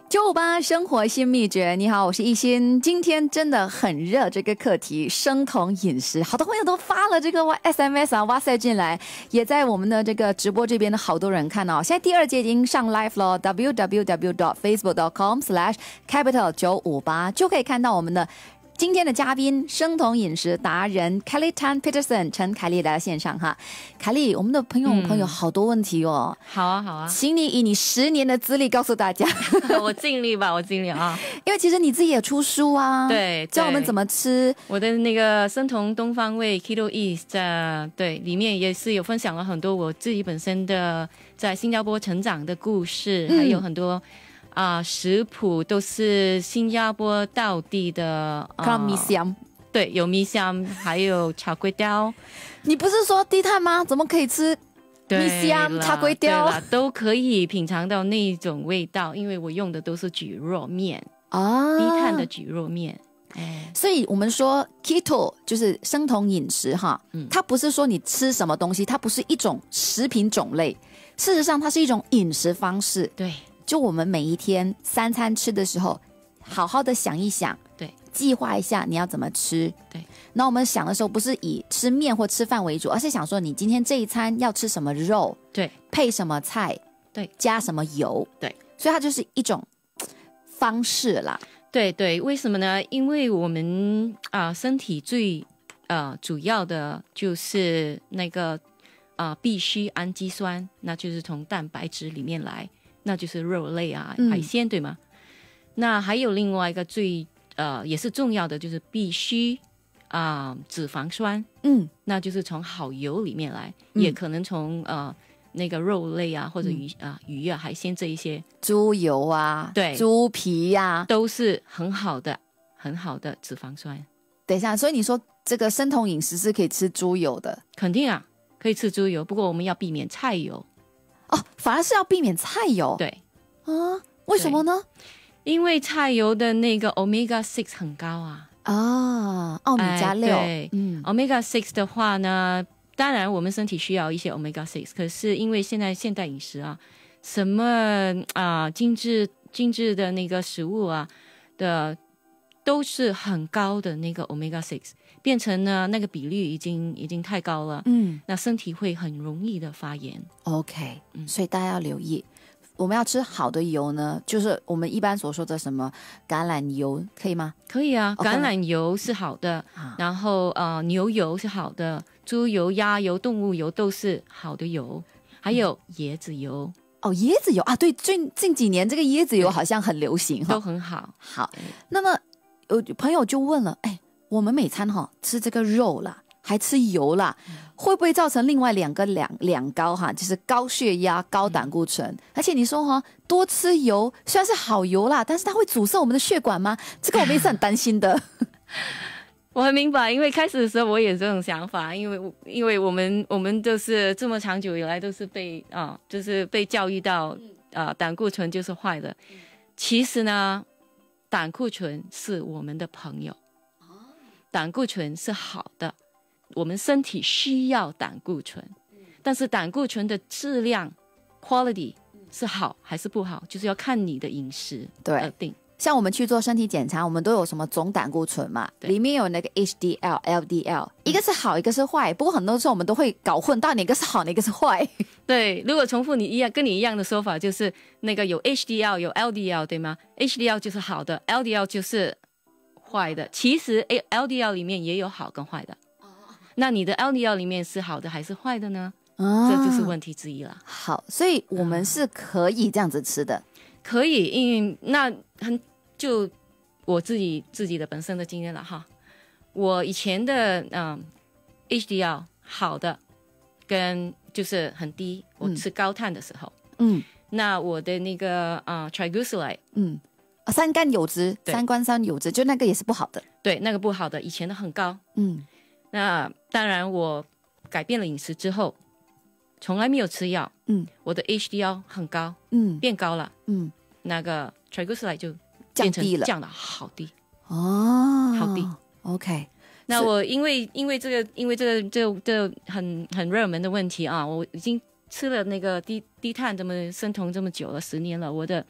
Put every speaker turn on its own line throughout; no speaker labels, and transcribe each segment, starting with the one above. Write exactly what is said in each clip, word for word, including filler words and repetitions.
九五八生活新秘诀，你好，我是一心。今天真的很热，这个课题生酮饮食，好多朋友都发了这个 S M S 啊 WhatsApp 进来，也在我们的这个直播这边的好多人看哦。现在第二节已经上 live 了 ，w w w dot facebook dot com slash capital 九五八就可以看到我们的。今天的嘉宾，生酮饮食达人 Kelly Tan Peterson 陈凯丽来到线上哈。凯丽，我们的朋友、嗯、朋友好多问题哦。
好啊，好啊，
请你以你十年的资历告诉大家。
我尽力吧，我尽力啊。
因为其实你自己也出书啊，
对，
教我们怎么吃。
我的那个生酮东方味 Keto East 在对里面也是有分享了很多我自己本身的在新加坡成长的故事，嗯、还有很多。啊、呃，食谱都是新加坡道地的，
看到米香，
对，有米香，还有炒粿条。
你不是说低碳吗？怎么可以吃米香、炒粿条？
都可以品尝到那种味道，因为我用的都是蒟蒻面啊，低碳的蒟蒻面。哎，
所以我们说 keto 就是生酮饮食哈，嗯、它不是说你吃什么东西，它不是一种食品种类，事实上它是一种饮食方式。
对。
就我们每一天三餐吃的时候，好好的想一想，
对，
计划一下你要怎么吃，
对。
那我们想的时候不是以吃面或吃饭为主，而是想说你今天这一餐要吃什么肉，
对，
配什么菜，
对，
加什么油，
对。
所以它就是一种方式啦。
对对，为什么呢？因为我们啊、呃、身体最呃主要的就是那个啊、呃、必需氨基酸，那就是从蛋白质里面来。那就是肉类啊，海鲜、嗯、对吗？那还有另外一个最呃也是重要的，就是必须啊、呃、脂肪酸，嗯，那就是从好油里面来，嗯、也可能从呃那个肉类啊或者鱼、嗯、啊鱼啊海鲜这一些，
猪油啊，
对，
猪皮呀、啊，
都是很好的很好的脂肪酸。
等一下，所以你说这个生酮饮食是可以吃猪油的？
肯定啊，可以吃猪油，不过我们要避免菜油。
哦，反而是要避免菜油。
对
啊，为什么呢？
因为菜油的那个 omega 六 很高啊。
啊，奥米加六。
对，嗯 ，omega 六的话呢，当然我们身体需要一些 omega 六，可是因为现在现代饮食啊，什么啊、呃、精致精致的那个食物啊的都是很高的那个 omega 六。变成呢那个比率已经已经太高了，嗯，那身体会很容易的发炎。
OK，、嗯、所以大家要留意，我们要吃好的油呢，就是我们一般所说的什么橄榄油，可以吗？
可以啊， okay. 橄榄油是好的，啊、然后呃牛油是好的，猪油、鸭油、动物油都是好的油，还有椰子油。
哦，椰子油啊，对，近近几年这个椰子油好像很流行，
都很好。
好，那么有朋友就问了，哎。我们每餐哈吃这个肉啦，还吃油啦，嗯、会不会造成另外两个两两高哈？就是高血压、高胆固醇。嗯、而且你说哈，多吃油虽然是好油啦，但是它会阻塞我们的血管吗？这个我们也是很担心的。
我很明白，因为开始的时候我也有这种想法，因为因为我们我们都是这么长久以来都是被啊、呃，就是被教育到啊、呃，胆固醇就是坏的。其实呢，胆固醇是我们的朋友。胆固醇是好的，我们身体需要胆固醇，但是胆固醇的质量 quality 是好还是不好，就是要看你的饮食而定。
像我们去做身体检查，我们都有什么总胆固醇嘛，里面有那个 H D L、L D L， 一个是好，一个是坏。不过很多时候我们都会搞混，到底哪个是好，哪个是坏。
对，如果重复你一样跟你一样的说法，就是那个有 H D L 有 L D L 对吗？ H D L 就是好的， L D L 就是坏的。其实 L D L 里面也有好跟坏的，那你的 L D L 里面是好的还是坏的呢？啊、这就是问题之一了。
好，所以我们是可以这样子吃的。嗯、
可以，因为那很就我自己自己的本身的经验了哈。我以前的嗯 H D L 好的跟就是很低，我吃高碳的时候，嗯，那我的那个啊、呃、triglyceride，
嗯。三甘油脂，三官三油脂，就那个也是不好的。
对，那个不好的，以前的很高。嗯，那当然我改变了饮食之后，从来没有吃药。嗯，我的 H D L 很高，嗯，变高了。嗯，那个 triglyceride 就变成
降低了，
降了好低。
哦，
好低。
OK，
那我因为因为这个因为这个这个、这个、很很热门的问题啊，我已经吃了那个低低碳这么生酮这么久了，十年了，我的。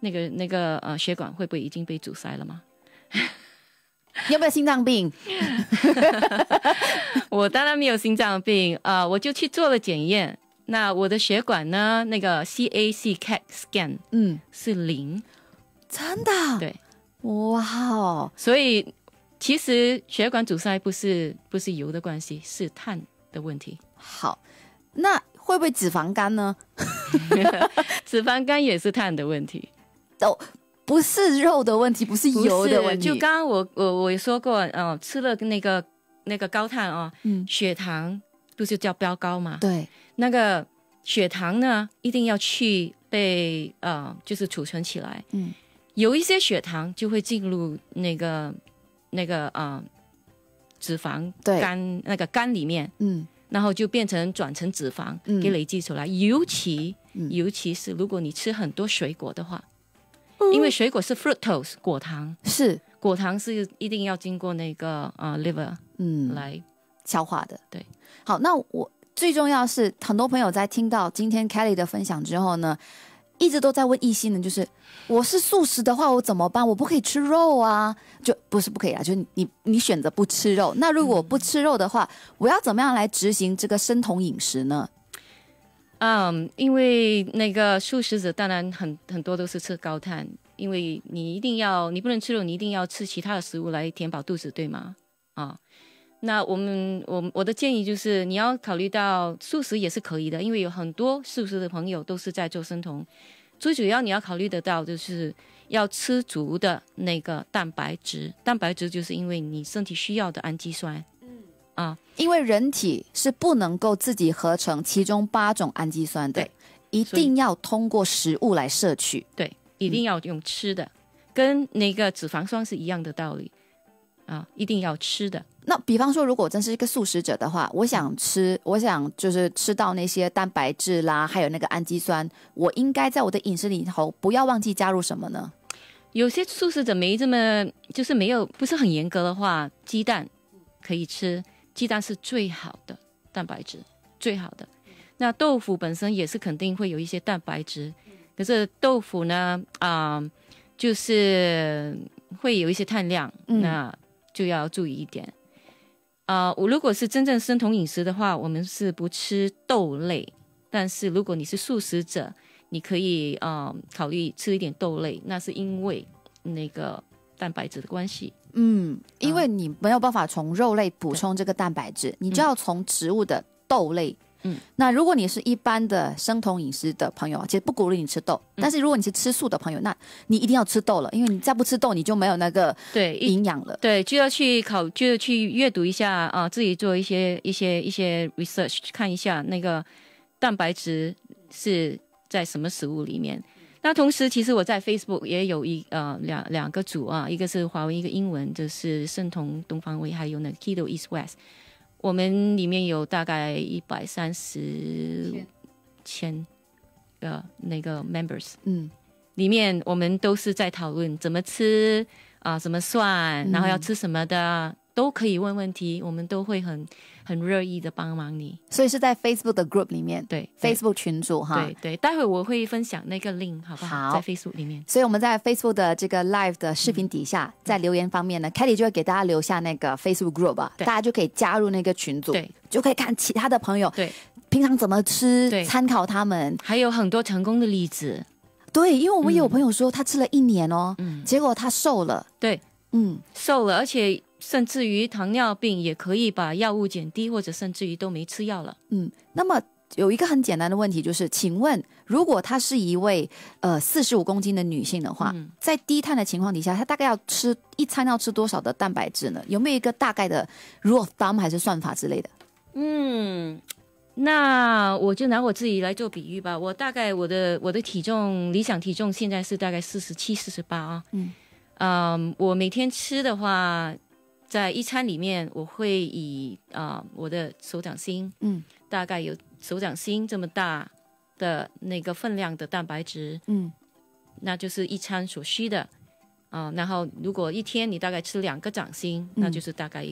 那个那个呃血管会不会已经被阻塞了吗？
你有没有心脏病？
我当然没有心脏病啊、呃，我就去做了检验。那我的血管呢？那个 C A C C A T scan 嗯是零，
真的？
对，
哇哦！
所以其实血管阻塞不是不是油的关系，是碳的问题。
好，那会不会脂肪肝呢？
脂肪肝也是碳的问题。
哦，不是肉的问题，不是油的问题。
就刚刚我我我也说过，呃，吃了那个那个高碳哦，嗯，血糖不是叫飙高吗？
对，
那个血糖呢，一定要去被呃，就是储存起来。嗯，有一些血糖就会进入那个那个呃脂肪肝那个肝里面，嗯，然后就变成转成脂肪，嗯，给累积出来。尤其、嗯、尤其是如果你吃很多水果的话。因为水果是 fructose 果糖，
是
果糖是一定要经过那个呃 liver 嗯来
消化的。
对，
好，那我最重要是很多朋友在听到今天 Kelly 的分享之后呢，一直都在问艺兴的，就是我是素食的话我怎么办？我不可以吃肉啊？就不是不可以啊，就是你你选择不吃肉。那如果不吃肉的话，嗯、我要怎么样来执行这个生酮饮食呢？
嗯，因为那个素食者当然很很多都是吃高碳，因为你一定要你不能吃肉，你一定要吃其他的食物来填饱肚子，对吗？啊，那我们我我的建议就是你要考虑到素食也是可以的，因为有很多素食的朋友都是在做生酮，最主要你要考虑得到就是要吃足的那个蛋白质，蛋白质就是因为你身体需要的氨基酸。
啊，因为人体是不能够自己合成其中八种氨基酸的，一定要通过食物来摄取。
对，一定要用吃的，嗯、跟那个脂肪酸是一样的道理啊，一定要吃的。
那比方说，如果我真是一个素食者的话，我想吃，我想就是吃到那些蛋白质啦，还有那个氨基酸，我应该在我的饮食里头不要忘记加入什么呢？
有些素食者没这么，就是没有不是很严格的话，鸡蛋可以吃。鸡蛋是最好的蛋白质，最好的。那豆腐本身也是肯定会有一些蛋白质，可是豆腐呢，啊、呃，就是会有一些碳量，嗯、那就要注意一点。啊、呃，我如果是真正生酮饮食的话，我们是不吃豆类，但是如果你是素食者，你可以啊、呃、考虑吃一点豆类，那是因为那个蛋白质的关系。
嗯，因为你没有办法从肉类补充这个蛋白质，你就要从植物的豆类。嗯，那如果你是一般的生酮饮食的朋友，其实不鼓励你吃豆，嗯、但是如果你是吃素的朋友，那你一定要吃豆了，因为你再不吃豆，你就没有那个对营养了。
对，就要去考，就要去阅读一下啊、呃，自己做一些一些一些 research， 看一下那个蛋白质是在什么食物里面。那同时，其实我在 Facebook 也有一呃两两个组啊，一个是华文，一个英文，就是生酮东方味，还有那 Keto East West。我们里面有大概一百三十千个那个 members， 嗯，里面我们都是在讨论怎么吃啊、呃，怎么算，然后要吃什么的。嗯都可以问问题，我们都会很很乐意的帮忙你。
所以是在 Facebook 的 group 里面，
对
Facebook 群组哈，
对对，待会我会分享那个 link 好不好？好，在 Facebook 里面。
所以我们在 Facebook 的这个 live 的视频底下，嗯、在留言方面呢 ，Kelly 就会给大家留下那个 Facebook group 啊，大家就可以加入那个群组，对，就可以看其他的朋友对平常怎么吃，参考他们，
还有很多成功的例子。
对，因为我们有朋友说他吃了一年哦，嗯、结果他瘦了，
对，嗯，瘦了，而且。甚至于糖尿病也可以把药物减低，或者甚至于都没吃药了。
嗯，那么有一个很简单的问题就是，请问如果她是一位呃四十五公斤的女性的话，嗯、在低碳的情况底下，她大概要吃一餐要吃多少的蛋白质呢？有没有一个大概的 rule of thumb 还是算法之类的？
嗯，那我就拿我自己来做比喻吧。我大概我的我的体重理想体重现在是大概四十七、四十八啊。嗯，嗯，我每天吃的话。在一餐里面，我会以啊、呃、我的手掌心，嗯，大概有手掌心这么大的那个分量的蛋白质，嗯，那就是一餐所需的啊、呃。然后如果一天你大概吃两个掌心，嗯、那就是大概一个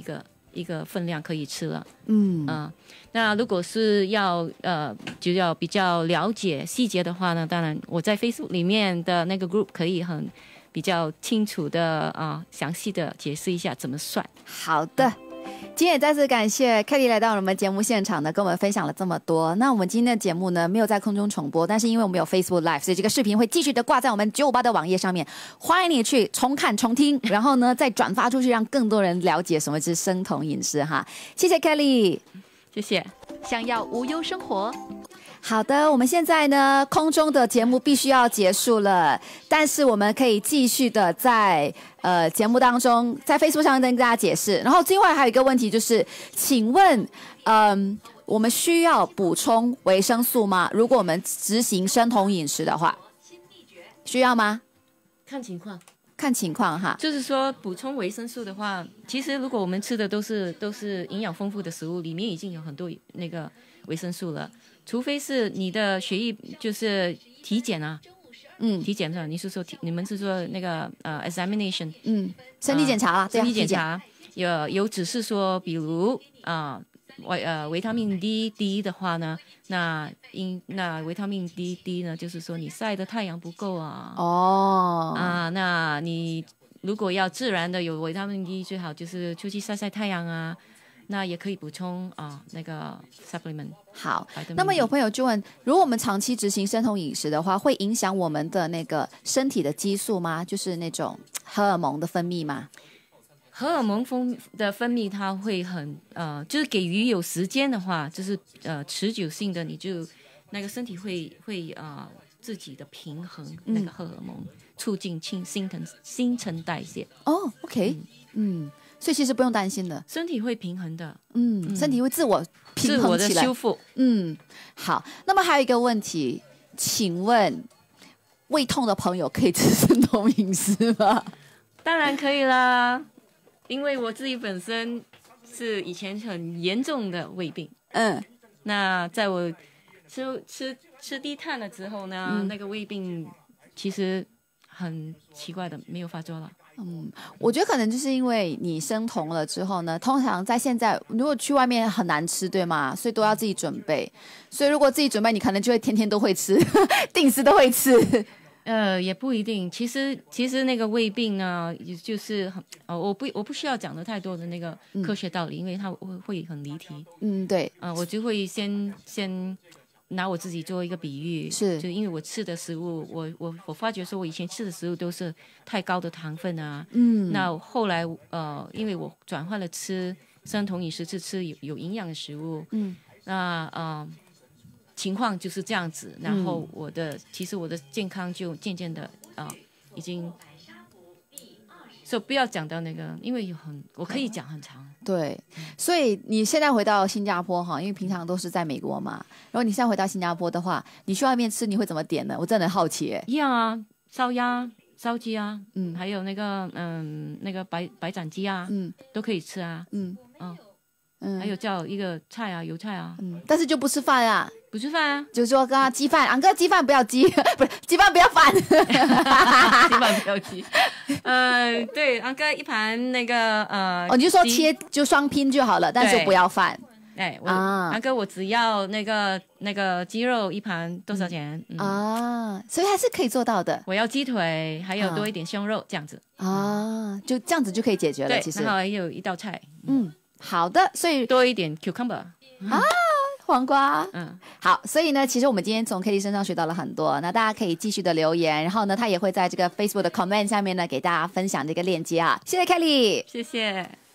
一个分量可以吃了。
嗯
啊、那如果是要呃就要比较了解细节的话呢，当然我在 Facebook 里面的那个 group 可以很比较清楚的啊、详细的解释一下怎么算。
好的。今天也再次感谢 Kelly 来到我们节目现场呢，跟我们分享了这么多。那我们今天的节目呢，没有在空中重播，但是因为我们有 Facebook Live， 所以这个视频会继续的挂在我们九五八的网页上面，欢迎你去重看重听，然后呢再转发出去，让更多人了解什么是生酮饮食哈。谢谢 Kelly，
谢谢。
想要无忧生活。好的，我们现在呢，空中的节目必须要结束了，但是我们可以继续的在呃节目当中，在 Facebook 上跟大家解释。然后另外还有一个问题就是，请问，嗯、呃，我们需要补充维生素吗？如果我们执行生酮饮食的话，需要吗？
看情况。
看情况哈，
就是说补充维生素的话，其实如果我们吃的都是都是营养丰富的食物，里面已经有很多那个维生素了，除非是你的血液就是体检啊，嗯，体检上你是说体你们是说那个呃 examination，
嗯，身体检查啊，
身体检查有有指示说，比如啊维、呃、呃维他命 D D 的话呢，那因那维他命 D D 呢，就是说你晒的太阳不够啊，
哦
啊，那你如果要自然的有维他命 D， 最好就是出去晒晒太阳啊，那也可以补充啊那个 supplement。
好，那么有朋友就问，如果我们长期执行生酮饮食的话，会影响我们的那个身体的激素吗？就是那种荷尔蒙的分泌吗？
荷尔蒙分的分泌，它会很呃，就是给予有时间的话，就是呃持久性的，你就那个身体会会呃自己的平衡那个荷尔蒙，嗯、促进新新陈新陈代谢。
哦 ，OK， 嗯, 嗯，所以其实不用担心的，
身体会平衡的，
嗯，嗯身体会自我平衡起来，
自我的修复。
嗯，好。那么还有一个问题，请问胃痛的朋友可以吃生酮饮食吗？
当然可以啦。因为我自己本身是以前很严重的胃病，
嗯，
那在我吃吃吃低碳了之后呢，嗯、那个胃病其实很奇怪的没有发作了。
嗯，我觉得可能就是因为你生酮了之后呢，通常在现在如果去外面很难吃，对吗？所以都要自己准备。所以如果自己准备，你可能就会天天都会吃，定时都会吃。
呃，也不一定。其实，其实那个胃病呢，就是很呃，我不我不需要讲的太多的那个科学道理，嗯、因为它会会很离题。
嗯，对。
呃，我就会先先拿我自己做一个比喻，
是，
就因为我吃的食物，我我我发觉说我以前吃的食物都是太高的糖分啊。
嗯。
那后来呃，因为我转换了吃生酮饮食，是吃有有营养的食物。嗯。那呃。情况就是这样子，然后我的、嗯、其实我的健康就渐渐的啊、呃，已经，所以不要讲到那个，因为有很我可以讲很长。
对，所以你现在回到新加坡哈，因为平常都是在美国嘛，然后你现在回到新加坡的话，你去外面吃你会怎么点呢？我真的很好奇耶。
一样啊，烧鸭、烧鸡啊，嗯，还有那个嗯那个白白斩鸡啊，嗯，都可以吃啊，嗯嗯嗯，还有叫一个菜啊，油菜啊，嗯，
但是就不吃饭啊。
不吃饭啊，
就是说，刚刚鸡饭，昂哥鸡饭不要鸡，不是鸡饭不要饭，鸡
饭不要鸡。呃，对，昂哥一盘那个呃，
哦，你就说切就双拼就好了，但是不要饭。
哎，我昂、啊、哥我只要那个那个鸡肉一盘多少钱？
嗯、啊，所以还是可以做到的。
我要鸡腿，还有多一点胸肉、啊、这样子。
啊，就这样子就可以解决了。其实，
然后还有一道菜。
嗯，好的，所以
多一点 cucumber
啊。黄瓜，嗯，好，所以呢，其实我们今天从 Kelly 身上学到了很多，那大家可以继续的留言，然后呢，他也会在这个 Facebook 的 comment 下面呢，给大家分享这个链接啊，谢谢 Kelly，
谢谢。